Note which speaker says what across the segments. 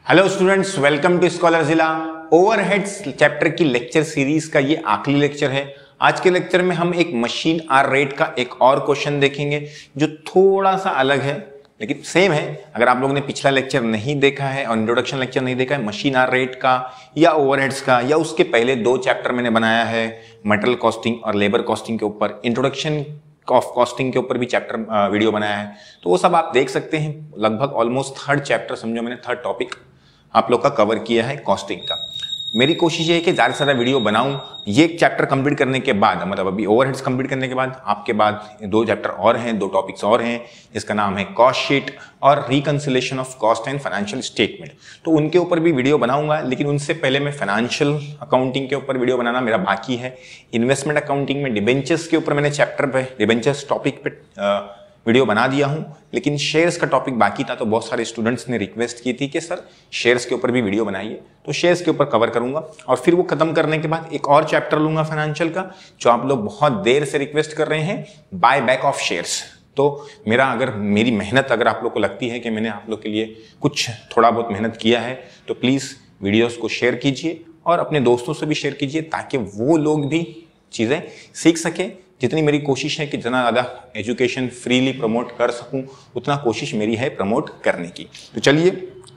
Speaker 1: Hello students, welcome to scholar जिला। Overheads chapter की lecture series का ये आखिरी लेक्चर है। आज के लेक्चर में हम एक मशीन आर रेट का एक और क्वेश्चन देखेंगे जो थोड़ा सा अलग है लेकिन सेम है। अगर आप लोगों ने पिछला लेक्चर नहीं देखा है और इंट्रोडक्शन लेक्चर नहीं देखा है मशीन आर रेट का या ओवरहेड्स का, या उसके पहले दो चैप्टर मैंने बनाया है मटेरियल कॉस्टिंग और लेबर कॉस्टिंग के ऊपर, इंट्रोडक्शन ऑफ कॉस्टिंग के ऊपर भी चैप्टर वीडियो बनाया है, तो वो सब आप देख सकते हैं। लगभग ऑलमोस्ट थर्ड चैप्टर समझो मैंने, थर्ड टॉपिक आप लोग का कवर किया है कॉस्टिंग का। मेरी कोशिश ये है कि ज़्यादा से ज़्यादा वीडियो बनाऊं। ये चैप्टर कंप्लीट करने के बाद, मतलब अभी ओवरहेड्स कंप्लीट करने के बाद आपके बाद दो चैप्टर और हैं, दो टॉपिक्स और हैं, जिसका नाम है कॉस्ट शीट और reconciliation of cost and financial statement. तो उनके ऊपर भी वीडियो बनाऊंगा, लेकिन उनसे पहले मैं फाइनेंशियल अकाउंटिंग के ऊपर वीडियो बनाना मेरा बाकी है। इन्वेस्टमेंट अकाउंटिंग में डिबेंचर्स के ऊपर मैंने चैप्टर पे, डिबेंचर्स टॉपिक पे वीडियो बना दिया हूं, लेकिन शेयर्स का टॉपिक बाकी था। तो बहुत सारे स्टूडेंट्स ने रिक्वेस्ट की थी कि सर शेयर्स के ऊपर भी वीडियो बनाइए, तो शेयर्स के ऊपर कवर करूंगा। और फिर वो खत्म करने के बाद एक और चैप्टर लूंगा फाइनेंशियल का, जो आप लोग बहुत देर से रिक्वेस्ट कर रहे हैं, बाय बैक ऑफ शेयर्स। तो मेरी मेहनत अगर आप लोग को लगती है कि मैंने आप लोग के लिए कुछ थोड़ा बहुत मेहनत किया है, तो प्लीज़ वीडियोस को शेयर कीजिए और अपने दोस्तों से भी शेयर कीजिए, ताकि वो लोग भी चीज़ें सीख सकें। जितनी मेरी कोशिश है कि जितना ज़्यादा एजुकेशन फ्रीली प्रमोट कर सकूं, उतना कोशिश मेरी है प्रमोट करने की। तो चलिए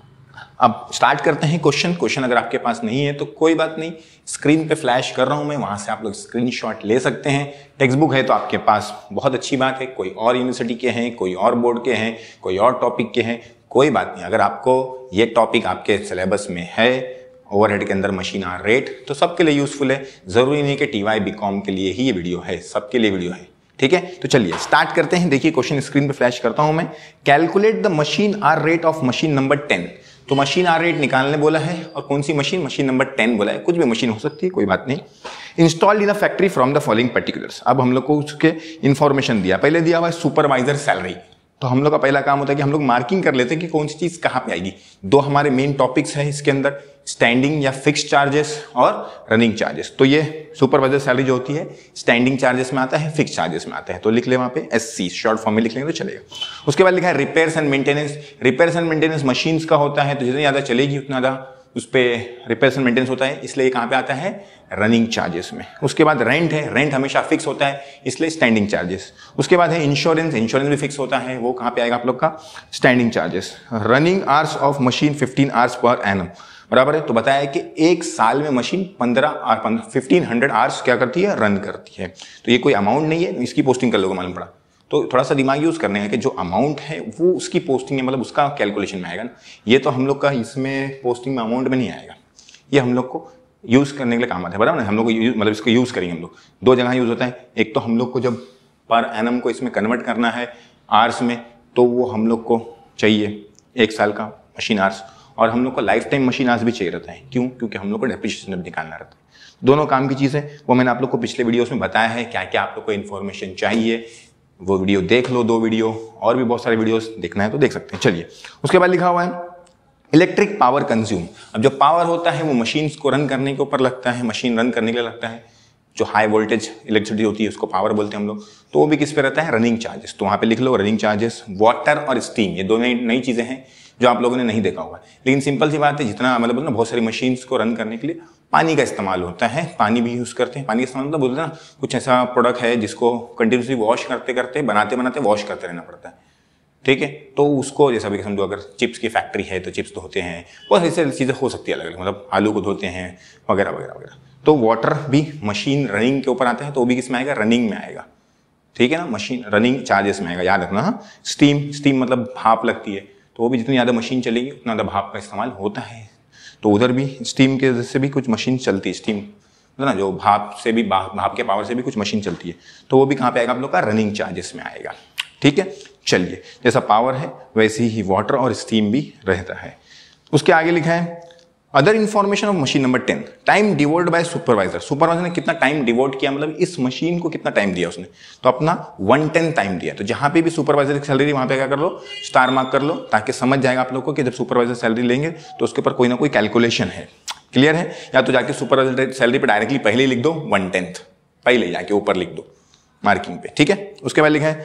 Speaker 1: अब स्टार्ट करते हैं। क्वेश्चन अगर आपके पास नहीं है तो कोई बात नहीं, स्क्रीन पे फ्लैश कर रहा हूं मैं, वहां से आप लोग स्क्रीनशॉट ले सकते हैं। टेक्स्ट बुक है तो आपके पास बहुत अच्छी बात है। कोई और यूनिवर्सिटी के हैं, कोई और बोर्ड के हैं, कोई और टॉपिक के हैं, कोई बात नहीं। अगर आपको ये टॉपिक आपके सिलेबस में है, ओवरहेड के अंदर मशीन आर रेट, तो सबके लिए यूजफुल है। जरूरी नहीं कि टीवाई बीकॉम के लिए ही ये वीडियो है, सबके लिए वीडियो है, ठीक है। तो चलिए स्टार्ट करते हैं। देखिए क्वेश्चन स्क्रीन पे फ्लैश करता हूं मैं। Calculate the machine hour rate of machine number 10। तो मशीन आर रेट निकालने बोला है, और कौन सी मशीन? मशीन नंबर 10 बोला है। कुछ भी मशीन हो सकती है, कोई बात नहीं। Installed in the factory from the following particulars. अब हम लोग को उसके इंफॉर्मेशन दिया, पहले दिया हुआ है सुपरवाइजर सैलरी। तो हम लोग का पहला काम होता है कि हम लोग मार्किंग कर लेते हैं कि कौन सी चीज कहां पे आएगी। दो हमारे मेन टॉपिक्स हैं इसके अंदर, स्टैंडिंग या फिक्स्ड चार्जेस और रनिंग चार्जेस। तो ये सुपरवाइजर सैलरी जो होती है स्टैंडिंग चार्जेस में आता है, फिक्स्ड चार्जेस में आता है। तो लिख ले वहां पे SC, शॉर्ट फॉर्म में लिख लेंगे तो चलेगा। उसके बाद लिखा है repairs and maintenance. Repairs and maintenance machines का होता है, तो जितनी ज्यादा चलेगी उतना ज्यादा उस पर रिपेयर्स एंड मेंटेनेंस होता है, इसलिए कहां पे आता है? रनिंग चार्जेस में। उसके बाद रेंट है, रेंट हमेशा फिक्स होता है, इसलिए स्टैंडिंग चार्जेस। उसके बाद है इंश्योरेंस, इंश्योरेंस भी फिक्स होता है, वो कहां पे आएगा आप लोग का? Standing charges. Running hours of machine 15 hours per annum, बराबर है। तो बताया कि एक साल में मशीन 1500 आवर्स क्या करती है? रन करती है। तो ये कोई अमाउंट नहीं है, इसकी पोस्टिंग कर लोगों मालूम पड़ा। तो थोड़ा सा दिमाग यूज करने है कि जो अमाउंट है वो उसकी पोस्टिंग है, मतलब उसका कैलकुलेशन में आएगा ना। ये तो हम लोग का इसमें पोस्टिंग में अमाउंट में नहीं आएगा, ये हम लोग को यूज करने के लिए काम आता है, बराबर ना। हम लोग को मतलब इसको यूज करेंगे हम लोग। दो जगह यूज होता है, एक तो हम लोग को जब पर एनम को इसमें कन्वर्ट करना है आवर्स में, तो वो हम लोग को चाहिए एक साल का मशीन आवर्स, और हम लोग को लाइफ टाइम मशीन आवर्स भी चाहिए रहता है। क्यों? क्योंकि हम लोग को डेप्रिसिएशन भी निकालना रहता है। दोनों काम की चीज़ें वो मैंने आप लोग को पिछले वीडियोस में बताया है, क्या क्या आप लोग को इन्फॉर्मेशन चाहिए, वो वीडियो देख लो। दो वीडियो और भी बहुत सारे वीडियोस देखना है तो देख सकते हैं। चलिए उसके बाद लिखा हुआ है इलेक्ट्रिक पावर कंज्यूम। अब जो पावर होता है वो मशीन्स को रन करने के ऊपर लगता है, मशीन रन करने के लिए लगता है। जो हाई वोल्टेज इलेक्ट्रिसिटी होती है उसको पावर बोलते हैं हम लोग। तो वो भी किस पे रहता है? Running charges. तो वहां पे लिख लो रनिंग चार्जेस। वाटर और स्टीम, ये दोनों नई चीजें हैं जो आप लोगों ने नहीं देखा होगा, लेकिन सिंपल सी बात है, जितना मतलब ना बहुत सारी मशीन्स को रन करने के लिए पानी का इस्तेमाल होता है, पानी भी यूज करते हैं। पानी का इस्तेमाल मतलब बोलते हैं ना, कुछ ऐसा प्रोडक्ट है जिसको कंटिन्यूसली वॉश करते करते, बनाते बनाते वॉश करते रहना पड़ता है, ठीक है। तो उसको जैसा भी समझो, अगर चिप्स की फैक्ट्री है तो चिप्स धोते हैं, बहुत ऐसी चीज़ें हो सकती है अलग अलग, मतलब आलू को धोते हैं वगैरह वगैरह वगैरह। तो वाटर भी मशीन रनिंग के ऊपर आता है, तो वो भी किस में आएगा? रनिंग में आएगा, ठीक है ना। मशीन रनिंग चार्जेस में आएगा, याद रखना। हाँ, स्टीम मतलब भाप लगती है, तो वो भी जितनी ज़्यादा मशीन चलेगी उतना ज़्यादा भाप का इस्तेमाल होता है। तो उधर भी स्टीम के वजह से भी कुछ मशीन चलती है, स्टीम है ना, जो भाप से भी, भाप के पावर से भी कुछ मशीन चलती है, तो वो भी कहाँ पे आएगा आप लोग का? रनिंग चार्जेस में आएगा, ठीक है। चलिए, जैसा पावर है वैसे ही वाटर और स्टीम भी रहता है। उसके आगे लिखा है other information of machine number 10। Time डिवोल्ड बाय सुपरवाइजर। सुपरवाइजर ने कितना टाइम डिवोट किया, मतलब इस मशीन को कितना टाइम दिया उसने? तो अपना 110 टाइम दिया। तो जहां पे भी सुपरवाइजर की सैलरी वहां पे क्या कर लो? स्टार मार्क कर लो, ताकि समझ जाएगा आप लोग को कि जब सुपरवाइजर सैलरी लेंगे तो उसके ऊपर कोई ना कोई कैलकुलेशन है। क्लियर है? या तो जाके सुपरवाइजर सैलरी पे डायरेक्टली पहले ही लिख दो 1/10, पहले जाके ऊपर लिख दो मार्किंग पे, ठीक है। उसके बाद लिखा है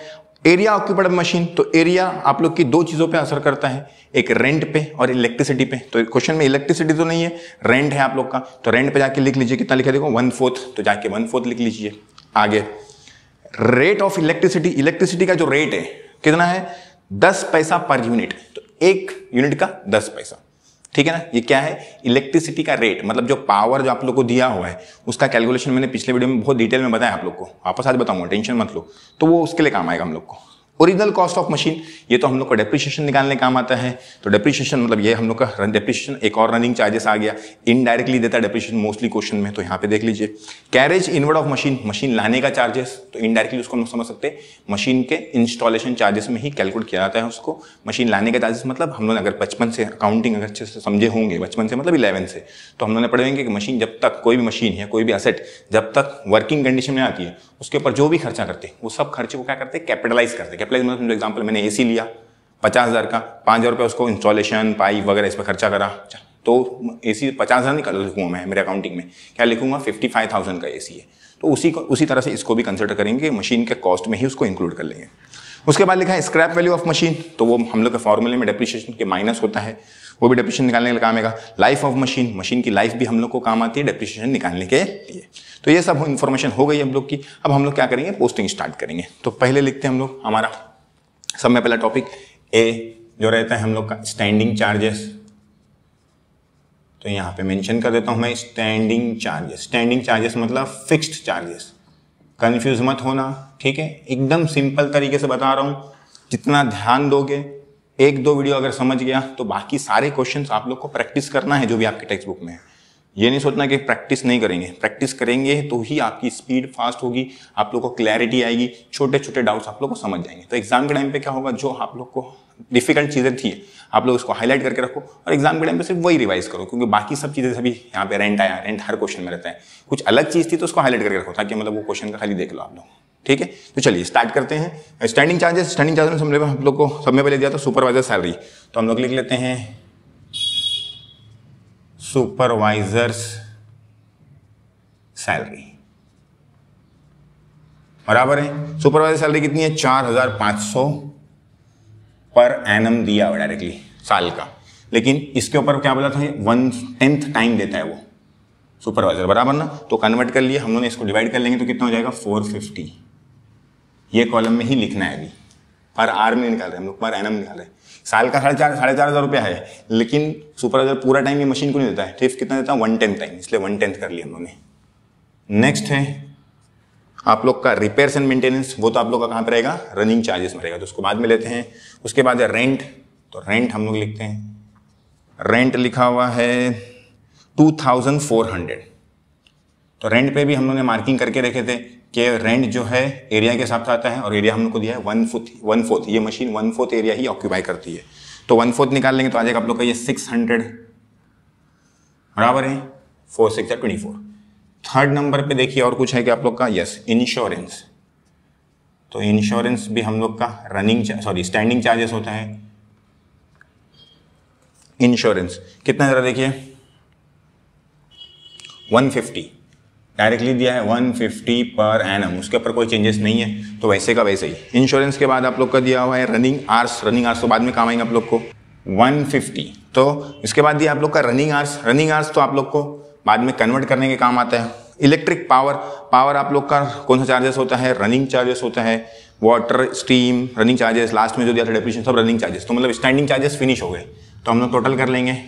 Speaker 1: एरिया ऑक्यूपाइड मशीन, तो एरिया आप लोग की दो चीजों पे असर करता है, एक रेंट पे और इलेक्ट्रिसिटी पे। तो क्वेश्चन में इलेक्ट्रिसिटी तो नहीं है, रेंट है आप लोग का, तो रेंट पे जाके लिख लीजिए कितना लिखा देखो 1/4, तो जाके 1/4 लिख लीजिए। आगे रेट ऑफ इलेक्ट्रिसिटी, इलेक्ट्रिसिटी का जो रेट है कितना है 10 पैसा पर यूनिट, तो एक यूनिट का 10 पैसा, ठीक है ना। ये क्या है इलेक्ट्रिसिटी का रेट, मतलब जो पावर जो आप लोग को दिया हुआ है उसका कैलकुलेशन मैंने पिछले वीडियो में बहुत डिटेल में बताया आप लोग को, वापस आज बताऊंगा, टेंशन मत लो। तो वो उसके लिए काम आएगा हम लोग को। ओरिजिनल कॉस्ट ऑफ मशीन, ये तो हम लोग को डेप्रिसिएशन निकालने काम आता है। तो डेप्रिसिएशन मतलब ये हम लोग का डेप्रिसिएशन, एक और रनिंग चार्जेस आ गया, इनडायरेक्टली देता है डेप्रिसिएशन मोस्टली क्वेश्चन में, तो यहाँ पे देख लीजिए। Carriage inward of machine, machine लाने का चार्जेस, तो इनडायरेक्टली उसको हम लोग समझ सकते हैं मशीन के इंस्टॉलेशन चार्जेस में ही कैलकुलेट किया जाता है उसको। मशीन लाने का चार्जेस मतलब हम लोग अगर बचपन से अकाउंटिंग अगर अच्छे से समझे होंगे, बचपन से मतलब 11 से, तो हम लोग ने पढ़े होंगे कि मशीन जब तक, कोई भी मशीन या कोई भी असेट जब तक वर्किंग कंडीशन में आती है उसके ऊपर जो भी खर्चा करते हैं वो सब खर्चे को क्या करते हैं कैपिटलाइज करते हैं। कैपिटलाइज मतलब एग्जांपल मैंने एसी लिया 50,000 का, 5,000 रुपये उसको इंस्टॉलेशन पाइप वगैरह इस पर खर्चा करा, तो एसी 50,000 नहीं लिखूंगा मैं, मेरे अकाउंटिंग में क्या लिखूंगा 55,000 का एसी है, तो उसी तरह से इसको भी कंसिडर करेंगे, मशीन के कॉस्ट में ही उसको इंक्लूड कर लेंगे। उसके बाद लिखा है स्क्रैप वैल्यू ऑफ मशीन, तो वो हम लोग के फॉर्मूले में डेप्रिसिएशन के माइनस होता है, वो भी डेप्रिसिएशन निकालने के लिए काम आएगा। लाइफ ऑफ मशीन, मशीन की लाइफ भी हम लोग को काम आती है डेप्रिसिएशन निकालने के लिए। तो ये सब इन्फॉर्मेशन हो गई हम लोग की। अब हम लोग क्या करेंगे पोस्टिंग स्टार्ट करेंगे। तो पहले लिखते हैं हम लोग हमारा सब में पहला टॉपिक ए जो रहता है हम लोग का स्टैंडिंग चार्जेस, तो यहाँ पे मेंशन कर देता हूं मैं स्टैंडिंग चार्जेस। स्टैंडिंग चार्जेस मतलब फिक्स्ड चार्जेस, कंफ्यूज मत होना, ठीक है, एकदम सिंपल तरीके से बता रहा हूं। जितना ध्यान दोगे, एक दो वीडियो अगर समझ गया तो बाकी सारे क्वेश्चंस आप लोग को प्रैक्टिस करना है जो भी आपके टेक्स्ट बुक में है। ये नहीं सोचना कि प्रैक्टिस नहीं करेंगे, प्रैक्टिस करेंगे तो ही आपकी स्पीड फास्ट होगी, आप लोग को क्लैरिटी आएगी, छोटे छोटे डाउट्स आप लोग को समझ जाएंगे। तो एग्जाम के टाइम पे क्या होगा, जो आप लोग को डिफिकल्ट चीजें थी आप लोग उसको हाईलाइट करके रखो और एग्जाम के टाइम पे सिर्फ वही रिवाइज करो, क्योंकि बाकी सब चीजें सभी यहाँ पे रेंट आया, रेंट हर क्वेश्चन में रहता है, कुछ अलग चीज थी तो उसको हाईलाइट करके रखो ताकि मतलब वो क्वेश्चन का खाली देख लो आप लोग, ठीक है। तो चलिए स्टार्ट करते हैं। स्टैंडिंग चार्जेस, स्टैंडिंग चार्जेस हम लोग को सब में पहले दिया था सुपरवाइजर सैलरी, तो हम लोग लिख लेते हैं सुपरवाइजर्स सैलरी, बराबर है। सुपरवाइजर सैलरी कितनी है 4,500 पर एनम दिया हुआ डायरेक्टली साल का, लेकिन इसके ऊपर क्या बोला था 1/10 टाइम देता है वो सुपरवाइजर, बराबर ना। तो कन्वर्ट कर लिए हम लोग ने, इसको डिवाइड कर लेंगे तो कितना हो जाएगा 450। ये कॉलम में ही लिखना है, अभी पर आर में निकाल रहे हैं हम लोग, पर एनम निकाल रहे हैं। साल का 4,500 रुपया है, लेकिन सुपरवाइजर पूरा टाइम ये मशीन को नहीं देता है, सिर्फ कितना देता है 1/10 टाइम, इसलिए 1/10 कर लिया हम लोगों ने। नेक्स्ट है आप लोग का रिपेयर्स एंड मेंटेनेंस, वो तो आप लोग का कहाँ पे रहेगा रनिंग चार्जेस में रहेगा, तो उसको बाद में लेते हैं। उसके बाद है रेंट, तो रेंट हम लोग लिखते हैं, रेंट लिखा हुआ है 2,400। तो रेंट पे भी हम लोग ने मार्किंग करके रखे थे कि रेंट जो है एरिया के हिसाब से आता है, और एरिया हम लोग को दिया है 1/4, ये मशीन 1/4 एरिया ही ऑक्यूपाई करती है, तो 1/4 निकाल लेंगे तो आ जाएगा आप लोग का ये 600, बराबर है 4 6 24। थर्ड नंबर पे देखिए और कुछ है कि आप लोग का, यस इंश्योरेंस, तो इंश्योरेंस भी हम लोग का स्टैंडिंग चार्जेस होता है। इंश्योरेंस कितना जरा देखिए 150 डायरेक्टली दिया है, 150 पर एनम, उसके ऊपर कोई चेंजेस नहीं है, तो वैसे का वैसे ही। इंश्योरेंस के बाद आप लोग का दिया हुआ है रनिंग आवर्स, रनिंग आवर्स तो बाद में काम आएंगे आप लोग को 150। तो इसके बाद दिया आप लोग का रनिंग आवर्स, रनिंग आवर्स तो आप लोग को बाद में कन्वर्ट करने के काम आता है। इलेक्ट्रिक पावर, पावर आप लोग का कौन सा चार्जेस होता है, रनिंग चार्जेस होता है। Water, steam, running charges, last में जो दिया था डेप्रिसिएशन, सब रनिंग चार्जेस। तो मतलब स्टैंडिंग चार्जेस फिनिश हो गए, तो हम लोग टोटल कर लेंगे,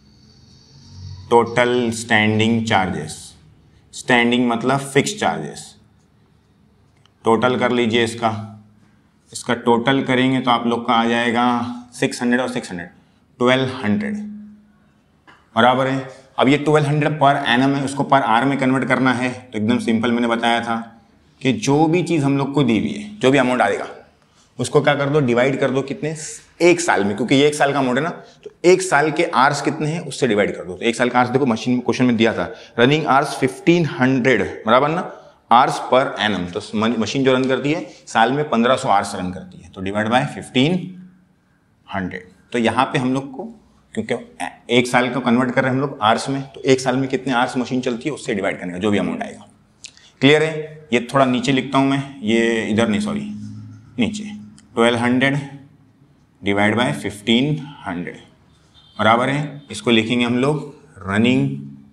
Speaker 1: टोटल स्टैंडिंग चार्जेस, स्टैंडिंग मतलब फिक्स चार्जेस, टोटल कर लीजिए इसका टोटल करेंगे तो आप लोग का आ जाएगा 600 और 600 1200, बराबर है। अब ये 1200 पर एनम है, उसको पर आर में कन्वर्ट करना है, तो एकदम सिंपल मैंने बताया था कि जो भी चीज़ हम लोग को दी हुई है, जो भी अमाउंट आएगा उसको क्या कर दो, डिवाइड कर दो कितने, एक साल में, क्योंकि ये एक साल का अमाउंट है ना, तो एक साल के आवर्स कितने हैं उससे डिवाइड कर दो। तो एक साल का आवर्स देखो मशीन में क्वेश्चन में दिया था, रनिंग आवर्स 1500, बराबर ना, आवर्स पर एनम, तो मशीन जो रन करती है साल में 1500 आवर्स रन करती है, तो डिवाइड बाय 1500। तो यहाँ पे हम लोग को, क्योंकि एक साल को कन्वर्ट कर रहे हैं हम लोग आवर्स में, तो एक साल में कितने आवर्स मशीन चलती है उससे डिवाइड करने का जो भी अमाउंट आएगा। क्लियर है। ये थोड़ा नीचे लिखता हूं मैं, ये इधर नहीं, सॉरी नीचे, 1200 डिवाइड बाय 1500 बराबर है, इसको लिखेंगे हम लोग running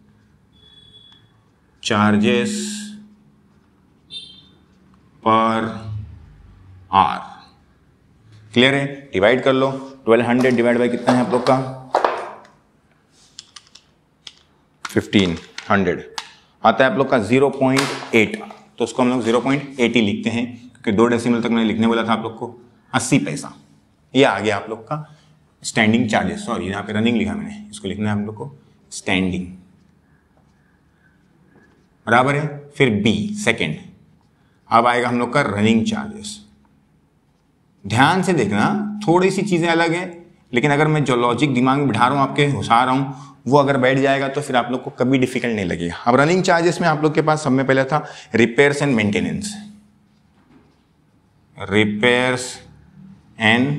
Speaker 1: charges per hour. Clear है? डिवाइड कर लो, 1200 डिवाइड बाय कितना है आप लोग का 1500 आता है आप लोग का 0.8, तो उसको हम लोग 0.80 लिखते हैं क्योंकि 2 डेसिमल तक मैंने लिखने बोला था आप लोग को 80 पैसा। ये आ गया आप लोग का स्टैंडिंग चार्जेस, सॉरी यहाँ पे रनिंग लिखा मैंने, इसको लिखना है हम लोग को स्टैंडिंग बराबर है। फिर बी सेकेंड, अब आएगा हम लोग का रनिंग चार्जेस। ध्यान से देखना, थोड़ी सी चीजें अलग है, लेकिन अगर मैं जो लॉजिक दिमाग में बिठा रहा हूं, आपके घुसा रहा हूं, वो अगर बैठ जाएगा तो फिर आप लोग को कभी डिफिकल्ट नहीं लगेगा। अब रनिंग चार्जेस में आप लोग के पास सब में पहले था repairs and maintenance, repairs and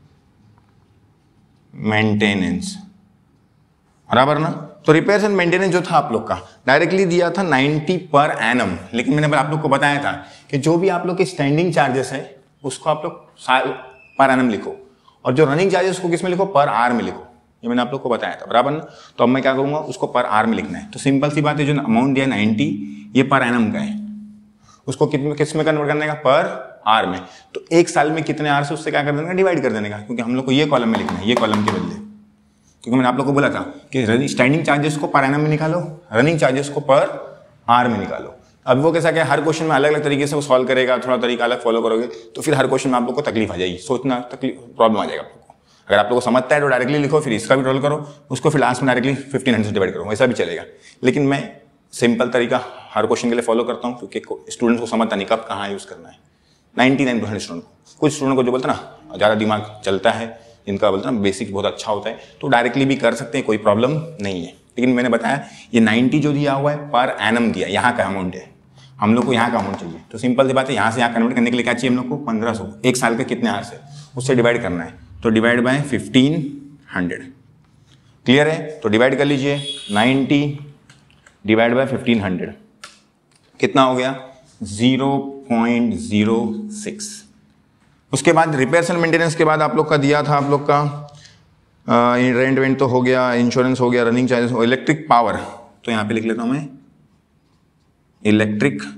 Speaker 1: maintenance बराबर ना। तो रिपेयर्स एंड मेंटेनेंस जो था आप लोग का डायरेक्टली दिया था 90 पर एनम, लेकिन मैंने आप लोग को बताया था कि जो भी आप लोग के स्टैंडिंग चार्जेस है उसको आप लोग साल पर एनम लिखो, और जो रनिंग चार्जेस को किस में लिखो, पर आर में लिखो। ये मैंने आप लोग को बताया था बराबर ना। तो अब मैं क्या करूंगा, उसको पर आर में लिखना है। तो सिंपल सी बात है, जो अमाउंट दिया 90 ये पर एनम का है, उसको किस में कन्वर्ट करने का, पर आर में। तो एक साल में कितने आर से उससे क्या कर देने का, डिवाइड कर देने का, क्योंकि हम लोग को ये कॉलम में लिखना है, ये कॉलम के बदले। क्योंकि मैंने आप लोग को बोला था कि स्टैंडिंग चार्जेस को पर एनम में निकालो, रनिंग चार्जेस को पर आर में निकालो। अब वो कैसा क्या, हर क्वेश्चन में अलग अलग तरीके से वो सॉल्व करेगा, थोड़ा तरीका अलग फॉलो करोगे तो फिर हर क्वेश्चन में आप लोग को तकलीफ आ जाएगी, सोचना प्रॉब्लम आ जाएगा आप लोग को। अगर आप लोग को समझता है तो डायरेक्टली लिखो, फिर इसका भी रोल करो, उसको फिर लास्ट में डायरेक्टली 1500 से डिवाइड करो, वैसा भी चलेगा। लेकिन मैं सिंपल तरीका हर क्वेश्चन के लिए फॉलो करता हूँ, क्योंकि स्टूडेंट्स को समझता नहीं कब कहाँ यूज करना है। 99% स्टूडेंट को, कुछ स्टूडेंट को जो बोलते ना ज़्यादा दिमाग चलता है, इनका बोलते ना बेसिक बहुत अच्छा होता है, तो डायरेक्टली भी कर सकते हैं, कोई प्रॉब्लम नहीं है। लेकिन मैंने बताया ये 90 जो दिया हुआ है पर एनम दिया, यहाँ का अमाउंट है, हम लोग को यहाँ का अमाउंट चाहिए। तो सिंपल सी बात है, यहाँ से यहाँ कन्वर्ट करने के लिए क्या चाहिए हम लोग को, 1500, एक साल का कितने आर से, उससे डिवाइड करना है। तो डिवाइड बाय 1500, क्लियर है? तो डिवाइड कर लीजिए, 90 डिवाइड बाय 1500 कितना हो गया, 0.06। उसके बाद रिपेयर्स एंड मेंटेनेंस के बाद आप लोग का दिया था, आप लोग का रेंट वेंट तो हो गया, इंश्योरेंस हो गया, रनिंग चार्जेस, इलेक्ट्रिक पावर, तो यहाँ पे लिख लेता हूँ मैं इलेक्ट्रिक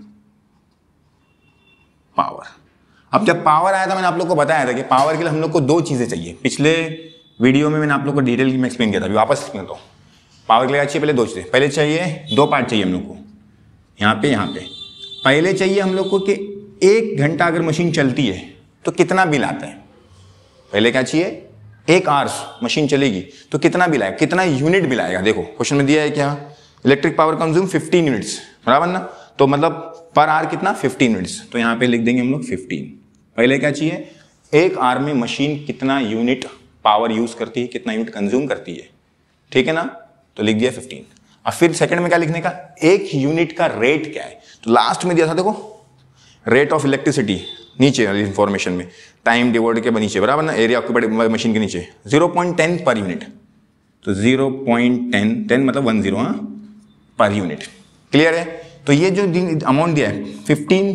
Speaker 1: पावर। अब जब पावर आया था मैंने आप लोग को बताया था कि पावर के लिए हम लोग को 2 चीजें चाहिए। पिछले वीडियो में मैंने आप लोग को डिटेल में एक्सप्लेन किया था, अभी वापस एक्सप्लेन करता हूँ। पावर के लिए चाहिए पहले 2 चीजें, पहले चाहिए 2 पार्ट चाहिए हम लोग को, यहाँ पे पहले चाहिए हम लोग को कि 1 घंटा अगर मशीन चलती है तो कितना बिल आता है। पहले क्या चाहिए, 1 आवर्स मशीन चलेगी तो कितना बिल आएगा, कितना यूनिट बिल आएगा। देखो क्वेश्चन में दिया है क्या, इलेक्ट्रिक पावर कंज्यूम 15 यूनिट्स बराबर ना, तो मतलब पर आवर कितना 15 यूनिट्स, तो यहाँ पे लिख देंगे हम लोग 15। पहले क्या चाहिए, 1 आवर में मशीन कितना यूनिट पावर यूज करती है, कितना यूनिट कंज्यूम करती है, ठीक है ना, तो लिख दिया 15। अब फिर सेकंड में क्या लिखने का, 1 यूनिट का रेट क्या है। तो लास्ट में दिया था देखो रेट ऑफ इलेक्ट्रिसिटी, नीचे इंफॉर्मेशन में टाइम डिवाइड के नीचे बराबर ना, एरिया ऑक्यूपाइड मशीन के नीचे 0.10 पर यूनिट, तो 0.10 मतलब 10 पर यूनिट, क्लियर है। तो ये जो अमाउंट दिया है 15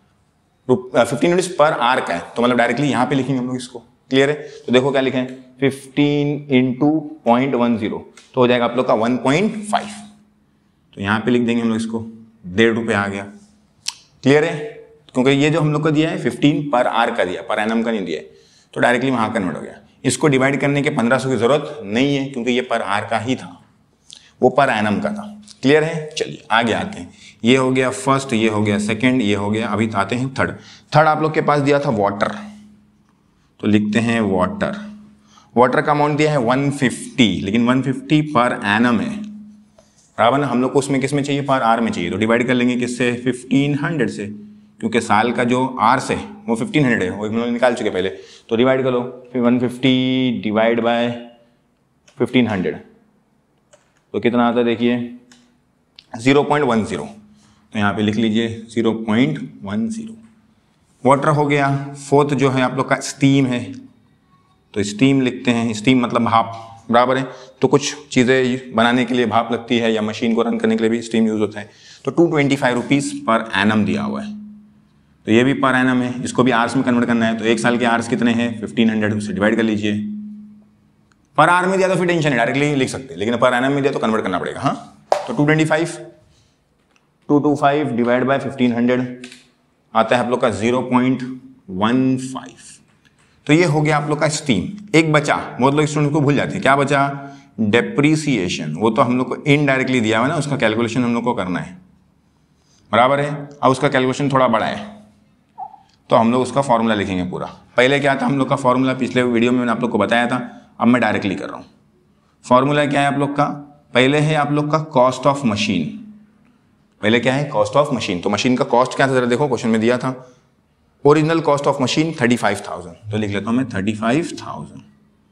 Speaker 1: यूनिट्स पर आवर का है, तो मतलब डायरेक्टली यहाँ पे लिखेंगे हम लोग इसको, क्लियर है। तो देखो क्या लिखें, 15 इंटू 0.10 तो हो जाएगा आप लोग का 1.5, तो यहाँ पे लिख देंगे हम लोग इसको, 1.5 रुपये आ गया, क्लियर है। क्योंकि ये जो हम लोग को दिया है 15 पर आवर का दिया, पर एनम का नहीं दिया है, तो डायरेक्टली वहाँ कन्वर्ट हो गया। इसको डिवाइड करने के 1500 की जरूरत नहीं है, क्योंकि ये पर आवर का ही था, वो पर एनम का था, क्लियर है। चलिए आगे आते हैं, ये हो गया फर्स्ट, ये हो गया सेकंड, ये हो गया, अभी आते हैं थर्ड आप लोग के पास दिया था वाटर, तो लिखते हैं वाटर। वाटर का अमाउंट दिया है 150, लेकिन 150 पर एनम है बराबर ना, हम लोग को उसमें किस में चाहिए, पर आर में चाहिए, तो डिवाइड कर लेंगे किससे, 1500 से, क्योंकि साल का जो आर से वो 1500 है, वो हम लोग निकाल चुके पहले, तो डिवाइड कर लो, फिर 150 डिवाइड बाय 1500 तो कितना आता है, देखिए 0.10, तो यहाँ पे लिख लीजिए 0.10। वाटर हो गया। फोर्थ जो है आप लोग का स्टीम है, तो स्टीम लिखते हैं, स्टीम मतलब भाप बराबर है, तो कुछ चीज़ें बनाने के लिए भाप लगती है या मशीन को रन करने के लिए भी स्टीम यूज होता है। तो 225 रुपीज़ पर एनम दिया हुआ है, तो ये भी पर एनम है, इसको भी आवर्स में कन्वर्ट करना है। तो एक साल के आवर्स कितने हैं 1500, उसे डिवाइड कर लीजिए। पर आवर में दिया तो फिर टेंशन है, डायरेक्टली लिख सकते हैं, लेकिन पर एनम में दिया तो कन्वर्ट करना पड़ेगा। हाँ, तो 225 डिवाइड बाय 1500 आता है आप लोग का 0.15। तो ये हो गया आप लोग का स्टीम। एक बचा, बहुत लोग स्टूडेंट को भूल जाते हैं, क्या बचा? डेप्रीसिएशन। वो तो हम लोग को इनडायरेक्टली दिया हुआ है ना, उसका कैलकुलेशन हम लोग को करना है, बराबर है। अब उसका कैलकुलेशन थोड़ा बड़ा है, तो हम लोग उसका फॉर्मूला लिखेंगे पूरा। पहले क्या था हम लोग का फॉर्मूला, पिछले वीडियो में मैंने आप लोग को बताया था, अब मैं डायरेक्टली कर रहा हूँ। फॉर्मूला क्या है आप लोग का? पहले है आप लोग का कॉस्ट ऑफ मशीन। पहले क्या है? Cost of machine. तो मशीन का कॉस्ट क्या था जरा देखो, क्वेश्चन में दिया था ओरिजिनल कॉस्ट ऑफ मशीन 35,000, तो लिख लेता हूं मैं 35,000।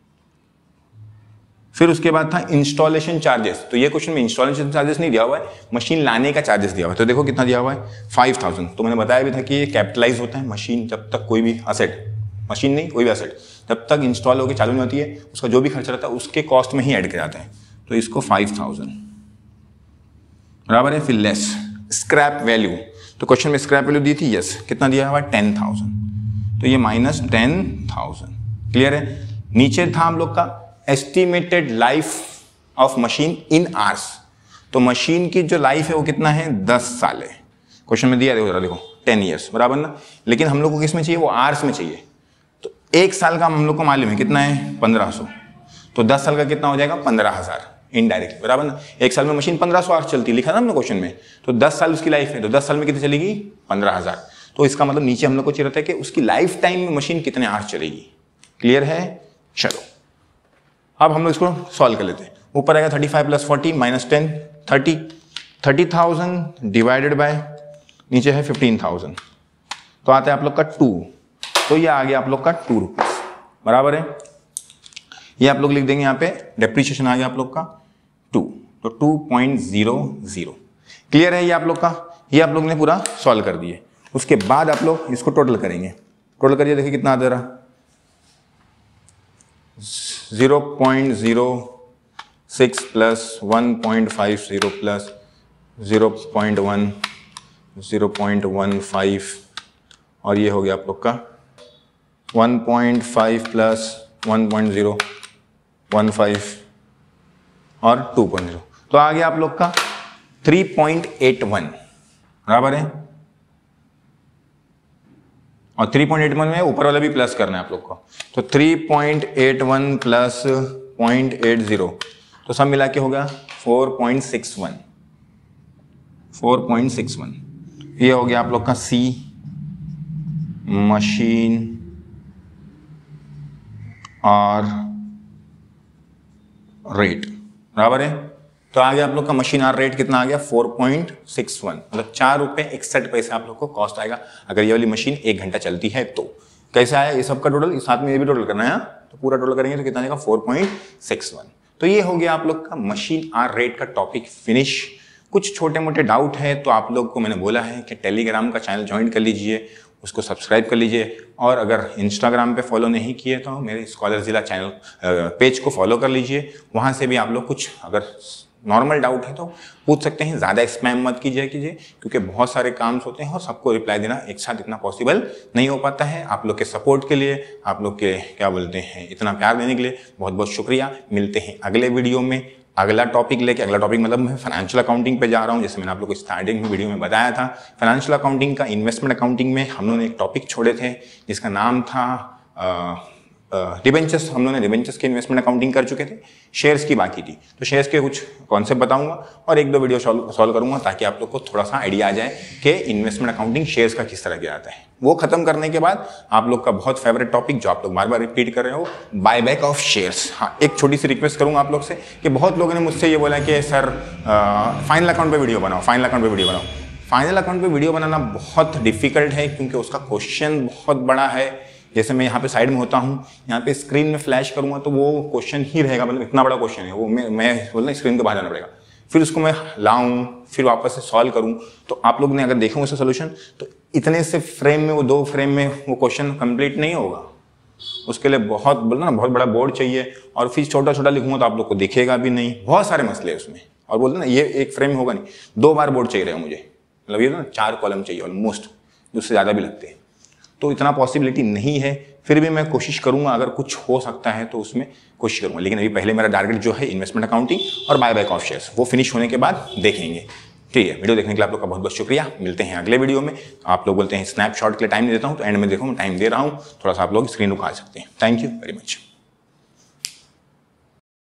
Speaker 1: फिर उसके बाद था इंस्टॉलेशन चार्जेस। तो ये क्वेश्चन में इंस्टॉलेशन चार्जेस नहीं दिया हुआ है, मशीन लाने का चार्जेस दिया हुआ है। तो देखो कितना दिया हुआ है 5,000। तो मैंने बताया भी था कि ये कैपिटलाइज होता है मशीन, जब तक कोई भी असेट, मशीन नहीं कोई भी असेट जब तक इंस्टॉल होकर चालू नहीं होती है, उसका जो भी खर्चा रहता है उसके कॉस्ट में ही ऐड किया जाता है। तो इसको 5,000 बराबर है। फिर लेस स्क्रैप वैल्यू, तो क्वेश्चन में स्क्रैप वैल्यू दी थी, यस, कितना दिया हुआ है 10,000, तो ये माइनस 10,000। क्लियर है। नीचे था हम लोग का estimated life of machine in hours. तो मशीन की जो लाइफ है वो कितना है 10 साल है। क्वेश्चन में दिया देखो 10 ईयर्स, बराबर ना। लेकिन हम लोग को किस में चाहिए? वो आवर्स में चाहिए। तो एक साल का हम लोग को मालूम है कितना है 1500, तो 10 साल का कितना हो जाएगा 15,000 इनडायरेक्ट, बराबर ना। एक साल में मशीन 1500 आवर्स चलती है, लिखा था हमने क्वेश्चन में। तो 10 साल उसकी लाइफ है, तो 10 साल में कितनी चलेगी 15,000। तो इसका मतलब नीचे हम लोग को चाहिए रहता है कि उसकी लाइफ टाइम में मशीन कितने आवर्स चलेगी। क्लियर है। चलो अब हम लोग इसको सॉल्व कर लेते हैं। ऊपर आएगा 35 + 40 - 10 30,000 डिवाइडेड बाय नीचे है 15,000, तो आता है आप लोग का 2। तो ये आ गया आप लोग का 2 रुपीज, बराबर है। ये आप लोग लिख देंगे यहाँ पे, डेप्रिसिएशन आ गया आप लोग का 2, तो 2.00। क्लियर है ये आप लोग का। ये आप लोग ने पूरा सॉल्व कर दिए। उसके बाद आप लोग इसको टोटल करेंगे। टोटल करिए, देखिए कितना आ दे रहा 0.06 + 1.50 + 0.1 0.15 और ये हो गया आप लोग का 1.5 + 1.015 और 2.0, तो आ गया आप लोग का 3.81, बराबर है। और 3.81 में ऊपर वाला भी प्लस करना है आप लोग को, तो 3.81 + 0.80, तो सब मिला के होगा 4.61। ये हो गया आप लोग का सी मशीन और रेट, बराबर है। तो आ गया आप लोग का मशीन आर रेट कितना आ गया 4.61, मतलब 4 रुपए 61 पैसे आप लोग को कॉस्ट आएगा अगर ये वाली मशीन 1 घंटा चलती है। तो कैसे आया ये सब का टोटल, साथ में ये भी टोटल करना है, तो पूरा टोटल करेंगे तो कितना आएगा 4.61। तो ये हो गया आप लोग का मशीन आर रेट का टॉपिक फिनिश। कुछ छोटे मोटे डाउट है तो आप लोग को मैंने बोला है कि टेलीग्राम का चैनल ज्वाइन कर लीजिए, उसको सब्सक्राइब कर लीजिए, और अगर इंस्टाग्राम पे फॉलो नहीं किए तो मेरे स्कॉलर जिला चैनल पेज को फॉलो कर लीजिए। वहाँ से भी आप लोग कुछ अगर नॉर्मल डाउट है तो पूछ सकते हैं। ज़्यादा स्पैम मत कीजिए क्योंकि बहुत सारे काम्स होते हैं और सबको रिप्लाई देना एक साथ इतना पॉसिबल नहीं हो पाता है। आप लोग के सपोर्ट के लिए, आप लोग के क्या बोलते हैं इतना प्यार देने के लिए बहुत बहुत शुक्रिया। मिलते हैं अगले वीडियो में अगला टॉपिक लेके। अगला टॉपिक मतलब मैं फाइनेंशियल अकाउंटिंग पे जा रहा हूँ, जैसे मैंने आप लोग को स्टार्टिंग में वीडियो में बताया था। फाइनेंशियल अकाउंटिंग का इन्वेस्टमेंट अकाउंटिंग में हम लोगों ने एक टॉपिक छोड़े थे जिसका नाम था डिबेंचर्स। हम लोगों ने डिबेंचर्स के इन्वेस्टमेंट अकाउंटिंग कर चुके थे, शेयर्स की बाकी थी। तो शेयर्स के कुछ कॉन्सेप्ट बताऊंगा और 1-2 वीडियो सॉल्व करूंगा ताकि आप लोग को थोड़ा सा आइडिया आ जाए कि इन्वेस्टमेंट अकाउंटिंग शेयर्स का किस तरह किया जाता है। वो खत्म करने के बाद आप लोग का बहुत फेवरेट टॉपिक जो आप लोग बार बार रिपीट कर रहे हो, बायबैक ऑफ शेयर्स। हाँ, एक छोटी सी रिक्वेस्ट करूंगा आप लोग से कि बहुत लोगों ने मुझसे ये बोला कि सर फाइनल अकाउंट पे वीडियो बनाओ, फाइनल अकाउंट पे वीडियो बनाओ। फाइनल अकाउंट पे वीडियो बनाना बहुत डिफिकल्ट है क्योंकि उसका क्वेश्चन बहुत बड़ा है। जैसे मैं यहाँ पे साइड में होता हूँ, यहाँ पे स्क्रीन में फ्लैश करूंगा तो वो क्वेश्चन ही रहेगा, मतलब इतना बड़ा क्वेश्चन है वो। मैं बोलना स्क्रीन के बाहर जाना पड़ेगा, फिर उसको मैं लाऊं, फिर वापस से सॉल्व करूं। तो आप लोग ने अगर देखा उसका सोल्यूशन तो इतने से फ्रेम में, वो 2 फ्रेम में वो क्वेश्चन कंप्लीट नहीं होगा। उसके लिए बहुत बोलना ना बहुत बड़ा बोर्ड चाहिए, और फिर छोटा छोटा लिखूंगा तो आप लोग को दिखेगा भी नहीं, बहुत सारे मसले हैं उसमें। और बोलते ना ये 1 फ्रेम में होगा नहीं, 2 बार बोर्ड चाहिए मुझे, मतलब ये ना 4 कॉलम चाहिए ऑलमोस्ट, उससे ज़्यादा भी लगते हैं। तो इतना पॉसिबिलिटी नहीं है, फिर भी मैं कोशिश करूंगा, अगर कुछ हो सकता है तो उसमें कोशिश करूंगा। लेकिन अभी पहले मेरा टारगेट जो है इन्वेस्टमेंट अकाउंटिंग और बायबैक ऑफ शेयर्स, वो फिनिश होने के बाद देखेंगे। ठीक है, वीडियो देखने के लिए आप लोग का बहुत बहुत शुक्रिया। मिलते हैं अगले वीडियो में। आप लोग बोलते हैं स्नैपशॉट के लिए टाइम नहीं देता हूं, तो एंड में देखो मैं टाइम दे रहा हूं, थोड़ा सा आप लोग स्क्रीन रुका सकते हैं। Thank you very much.